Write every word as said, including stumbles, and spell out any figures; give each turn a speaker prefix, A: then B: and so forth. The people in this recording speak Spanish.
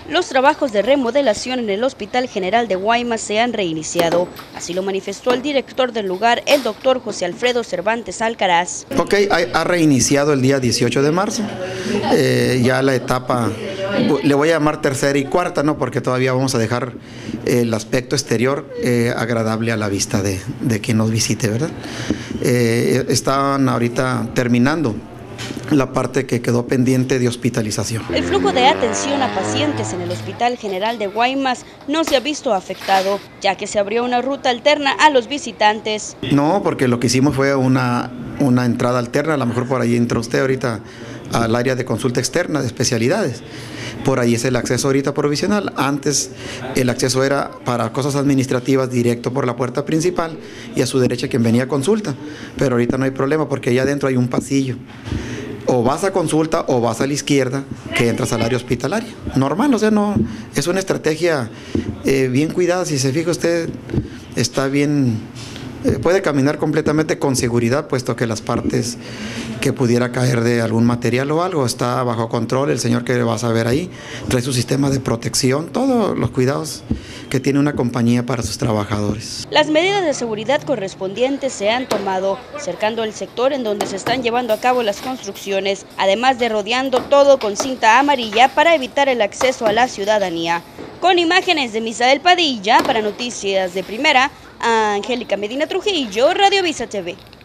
A: Los trabajos de remodelación en el Hospital General de Guaymas se han reiniciado. Así lo manifestó el director del lugar, el doctor José Alfredo Cervantes Alcaraz.
B: Ok, ha reiniciado el día dieciocho de marzo, eh, ya la etapa, le voy a llamar tercera y cuarta, ¿no? Porque todavía vamos a dejar el aspecto exterior eh, agradable a la vista de, de quien nos visite, ¿verdad? Eh, están ahorita terminando la parte que quedó pendiente de hospitalización.
A: El flujo de atención a pacientes en el Hospital General de Guaymas no se ha visto afectado, ya que se abrió una ruta alterna a los visitantes.
B: No, porque lo que hicimos fue una, una entrada alterna, a lo mejor por ahí entra usted ahorita al área de consulta externa de especialidades. Por ahí es el acceso ahorita provisional. Antes el acceso era para cosas administrativas directo por la puerta principal y a su derecha quien venía a consulta. Pero ahorita no hay problema porque allá adentro hay un pasillo. O vas a consulta o vas a la izquierda que entras al área hospitalaria. Normal, o sea, no es una estrategia eh, bien cuidada. Si se fija usted, está bien, eh, puede caminar completamente con seguridad, puesto que las partes que pudiera caer de algún material o algo está bajo control. El señor que vas a ver ahí trae su sistema de protección, todos los cuidados que tiene una compañía para sus trabajadores.
A: Las medidas de seguridad correspondientes se han tomado, cercando el sector en donde se están llevando a cabo las construcciones, además de rodeando todo con cinta amarilla para evitar el acceso a la ciudadanía. Con imágenes de Misael Padilla, para Noticias de Primera, Angélica Medina Trujillo, Radio Visa T V.